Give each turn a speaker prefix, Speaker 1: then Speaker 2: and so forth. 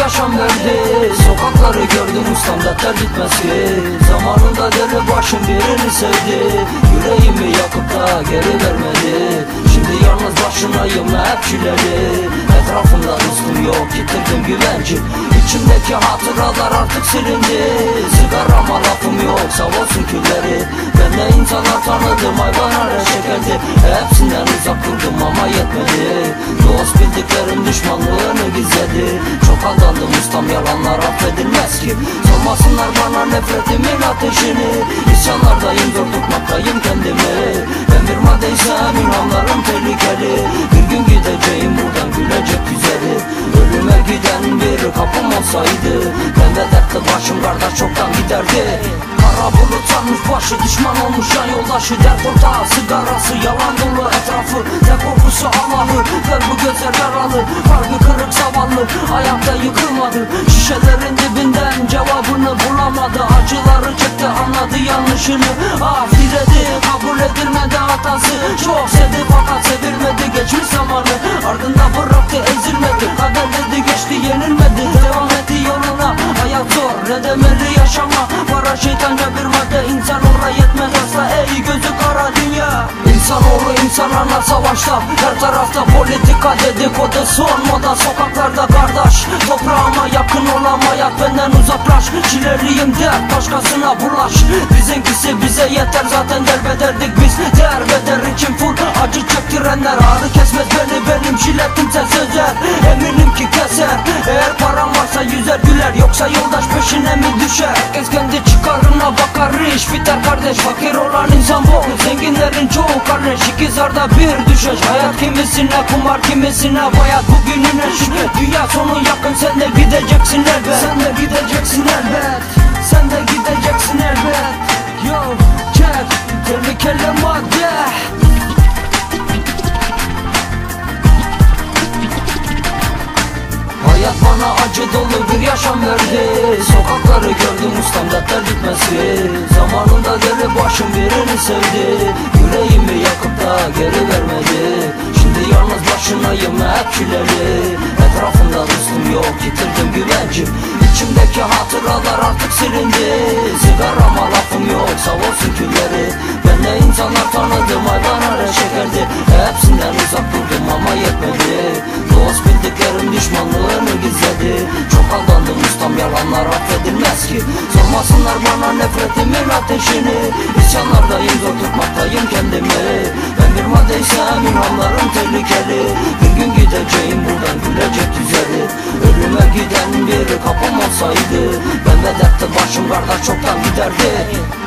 Speaker 1: yaşam verdi. Sokakları gördüm ustam dertler bitmez ki. Zamanında deli başım birini sevdi. Yüreğimi yakıp da geri vermedi. Şimdi yalnız başınayım hep çileli. Etrafımda rızkım yok, yitirdim güvenci. İçimdeki hatıralar artık silindi. Sigarama lafım yok, sağ olsun külleri. Ben de insanlar tanıdım, hayvanlara şekerdi. Hepsinden uzak durdum ama yetmedi. Dost bildiklerim düşmanlığını gizledi. Çok aldandım ustam, yalanlar affedilmez ki. Sormasınlar bana nefretimin ateşini. İsyanlardayım, zor tutmaktayım kendimi. Ben bir maddeysem ilhamlarım tehlikeli. Bir gün gideceğim buradan, gülecek güzeli. Ölüme giden bir kapım olsaydı, ben de dertli başım kardeş çoktan giderdi. Kara bulut sarmış başı, düşman olmuş yan yoldaşı. Dert ortağı, sigarası, yalan dolu etrafı. Ne korkusu Allah'ı, ver bu gözler yaralı. Kalbi kırık zavallı, ayakta yıkılmadı. Şişelerin dibinden cevabını bulamadı. Acıları çekti, anladı yanlışını. Af diledi, kabul edilmedi hatası. Çok sevdi fakat sevilmedi, geçmiş zamanı. Ardında bıraktı, ezilmedi. Kader dedi, geçti, yenilmedi. Devam etti yoluna, hayat zor, ne demeli yaşama. Para şeytanca bir madde, insan oraya yetmez asla. Ey gözü kara dünya. İnsanoğlu insanlarla savaşta. Her tarafta politika, dedikodu, son moda. Sokaklarda kardeş, toprağıma yakın olamayat, benden uzaklaş. Çileliyim der, başkasına bulaş. Bizimkisi bize yeter, zaten derbederdik biz. Derbeder için full acı çektirenler. Ağrı kesmez beni, benim jiletimse sözer. Eminim ki keser, eğer param varsa yüzer güler. Yoksa yoldaş peşine mi düşer? Herkes kendi çıkarına bakar, iş biter kardeş. Fakir olan insan bu, zenginlerin çoğu kardeş. İkizarda bir düşeş, hayat kimisine kumar, kimisine bayat. Bugününe şükret, dünya sonu yakın, sen de gideceksin elbet. Sen de gideceksin elbet. Sen de gideceksin elbet. Yo, çek, tehlikeli madde. Hayat bana acı dolu bir yaşam verdi. Sokakları gördüm ustam dertler bitmez ki. Zamanında deli başım birini sevdi. Yüreğimi yakıp da geri vermedi. Şimdi yalnız başınayım hep çileli. Etrafımda rızkım yok, yitirdim güvenci. İçimdeki hatıralar artık silindi. Sigarama lafım yok, sağ olsun külleri. Ben de insanlar tanıdım, hayvanlara şekerdi. Hepsinden uzak durdum ama yetmedi. Dost bildiklerim düşmanlığını gizledi. Çok aldandım ustam, yalanlar affedilmez ki. Sormasınlar bana nefretimin ateşini. İsyanlardayım, zor tutmaktayım kendimi. Ben bir maddeysem ilhamlarım tehlikeli. Bir gün gideceğim buradan, gülecek güzeli. Ölüme giden bir kapım olsaydı, ben de dertli başım kardeş çoktan giderdi.